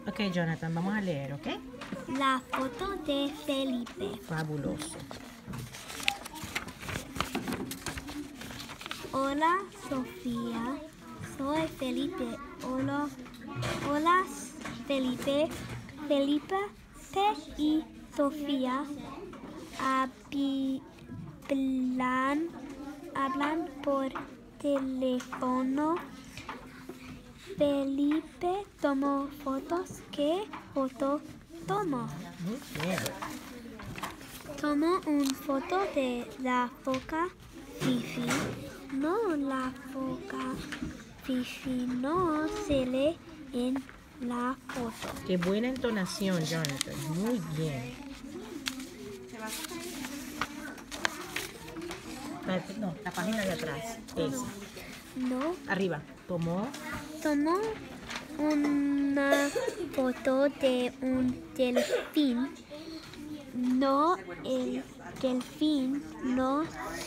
Ok, Jonathan, vamos a leer, ¿ok? La foto de Felipe. Fabuloso. Hola, Sofía. Soy Felipe. Hola, Felipe. Felipe y Sofía hablan por teléfono. Felipe tomó fotos. ¿Qué foto tomó? Muy bien. Tomó una foto de la foca Fifi. No, la foca Fifi no sale en la foto. Qué buena entonación, Jonathan. Muy bien. No, la página de atrás. Esa. No, Arriba. Tomó. tomó una foto de un delfín. No, el delfín no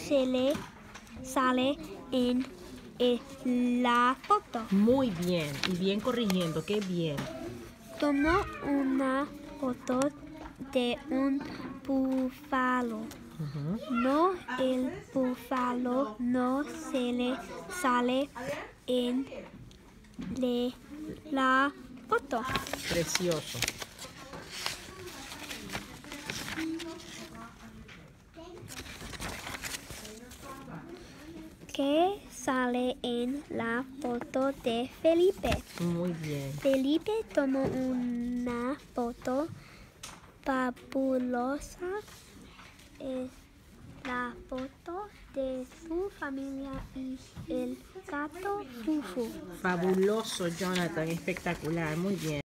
sale en la foto. Muy bien. Y bien corrigiendo. Qué bien. Tomó una foto de un búfalo. No, el búfalo no sale en la foto. Precioso. ¿Qué sale en la foto de Felipe? Muy bien. Felipe tomó una foto fabulosa. Es la foto de su familia y el gato Fufu. Fabuloso, Jonathan. Espectacular. Muy bien.